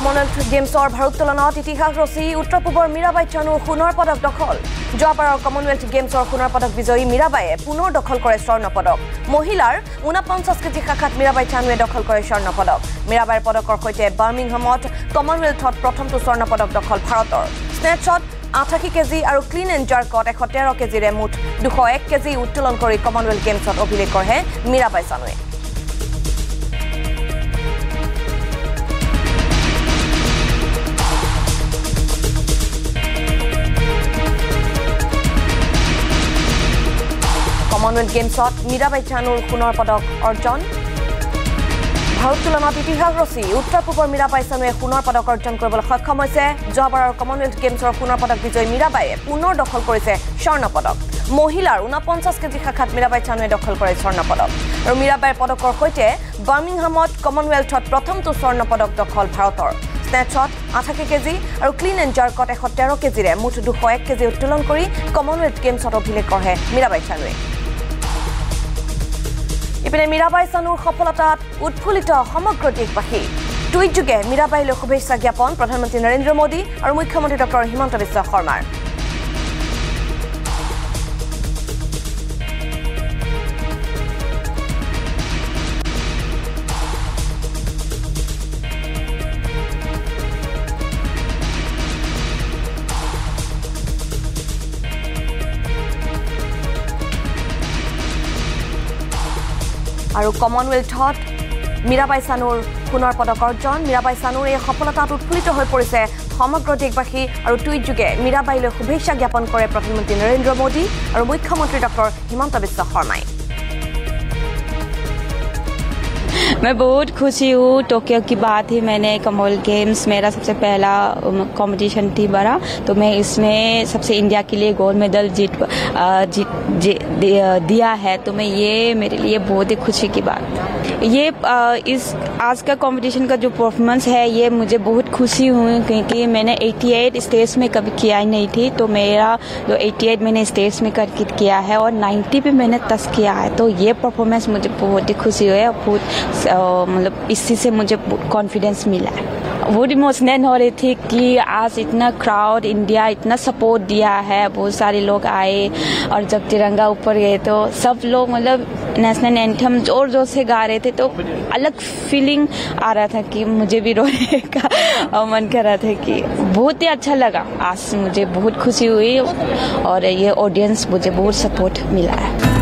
Commonwealth গেমছৰ ভাৰোত্তোলনত ইতিহাস ৰচি উত্তৰ পূবৰ মীৰাবাই চানুৰ সোণৰ পদক দখল যোৱাবাৰৰ কমনৱেলথ গেমছৰ সোণৰ পদক বিজয়ী মীৰাবাইয়ে পুনৰ দখল কৰে স্বৰ্ণ পদক মহিলাৰ 49 কেজি শাখাত মীৰাবাই চানুৱে দখল কৰে স্বৰ্ণ পদক মীৰাবাইৰ পদকৰ সৈতে বাৰ্মিংহামত কমনৱেলথত প্ৰথমটো স্বৰ্ণ পদক দখল ভাৰতৰ স্নেটছত 88 কেজি আৰু ক্লিন এণ্ড জাৰ্কত 113 কেজিৰে মুঠ 201 কেজি উত্তোলন কৰি কমনৱেলথ গেমছত অভিলেখ গঢ়ে মীৰাবাই চানুৱে কমনৱেলথ গেমছত মীৰাবাই চানুৰ সোণৰ পদক অৰ্জন ভাৰোত্তোলনত ইতিহাস ৰচি উত্তৰ পূবৰ মীৰাবাই চানুৱে সোণৰ পদক অৰ্জন কৰিবলৈ সক্ষম হৈছে যোৱাবাৰৰ কমনৱেলথ গেমছৰ সোণৰ পদক বিজয়ী মীৰাবাইয়ে পুনৰ দখল কৰিছে স্বৰ্ণ পদক মহিলাৰ 49 কেজি শাখাত মীৰাবাই চানুৱে দখল কৰে স্বৰ্ণ পদক আৰু মীৰাবাইৰ পদকৰ সৈতে বাৰ্মিংহামত কমনৱেলথত প্ৰথমটো স্বৰ্ণ পদক দখল ভাৰতৰ স্নেটছত 88 কেজি আৰু ক্লিন এণ্ড জাৰ্কত 113 কেজিৰে মুঠ 201 কেজি উত্তোলন কৰি কমনৱেলথ গেমছত অভিলেখ গঢ়ে মীৰাবাই চানুৱে ইপিনে মীৰাবাই চানুৰ সফলতাত উৎফুল্লিত সমগ্ৰ দেশবাসী টুইট যোগে মীৰাবাইলৈ শুভেচ্ছা জ্ঞাপন প্ৰধানমন্ত্ৰী নৰেন্দ্ৰ মোদী আৰু মুখ্যমন্ত্ৰী ডক্টৰ হিমন্ত বিশ্ব শৰ্মাৰ আৰু কমনৱেলথত মীৰাবাই চানুৰ সোণৰ পদক অৰ্জন মীৰাবাই চানুৰ এই সফলতাত উৎফুল্লিত হৈ পৰিছে সমগ্ৰ দেশবাসী আৰু টুইট যোগে মীৰাবাইলৈ শুভেচ্ছা জ্ঞাপন কৰে প্ৰধানমন্ত্ৰী নৰেন্দ্ৰ মোদী আৰু মুখ্যমন্ত্ৰী ডক্টৰ হিমন্ত বিশ্ব শৰ্মাই मैं बहुत खुशी हूँ टोक्यो की बात ही मैंने कॉमनवेल्थ गेम्स मेरा सबसे पहला कंपटीशन थी बड़ा तो मैं इसमें सबसे इंडिया के लिए गोल्ड मेडल दिया है तो मैं ये मेरे लिए बहुत ही खुशी की बात ये इस आज का कंपटीशन का जो परफॉर्मेंस है ये मुझे बहुत खुशी हुई क्योंकि मैंने 88 स्टेज में कभी किया ही नहीं थी तो मेरा जो 88 मैंने स्टेज में करके किया है और 90 पे मैंने टच किया है तो ये परफॉर्मेंस मुझे बहुत ही खुशी हुई है बहुत मतलब इसी से मुझे कॉन्फिडेंस मिला है बहुत इमोशनल हो रही थी कि आज इतना क्राउड इंडिया इतना सपोर्ट दिया है बहुत सारे लोग आए और जब तिरंगा ऊपर गए तो सब लोग मतलब नेशनल एंथम जोर जोर से गा रहे थे तो अलग फीलिंग आ रहा था कि मुझे भी रोने का मन कर रहा था कि बहुत ही अच्छा लगा आज मुझे बहुत खुशी हुई और ये ऑडियंस मुझे बहुत सपोर्ट मिला है